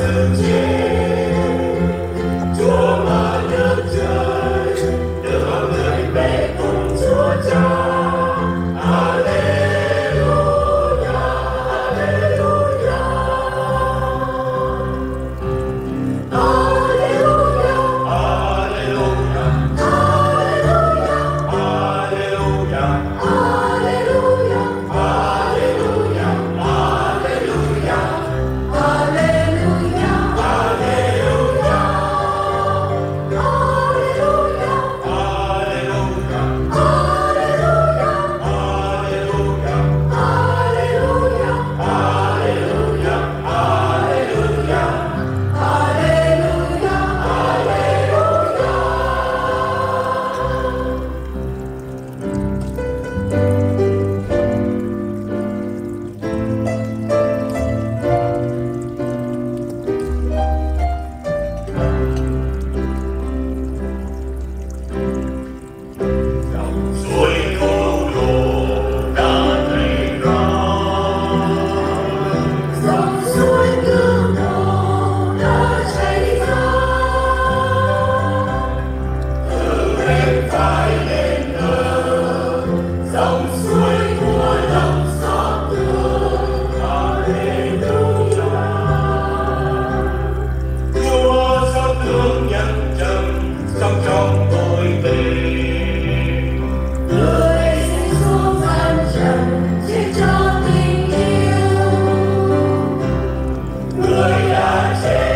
xưng chiến. Chúa mà nước trời đưa mọi người về cùng Chúa Cha. Alleluia, Alleluia, Alleluia, Alleluia, Alleluia, Alleluia, Alleluia, Alleluia, Alleluia, Alleluia, suối cứu độ đã chảy ra, dòng suối cứu độ đã chảy ra, từ bên phải lên bờ, dòng suối của lòng xót thương. Alleluia, Chúa xót thương nhân trần sống trong tôi tình. Người sinh xuống gian trần chỉ cho tình yêu, người đã chết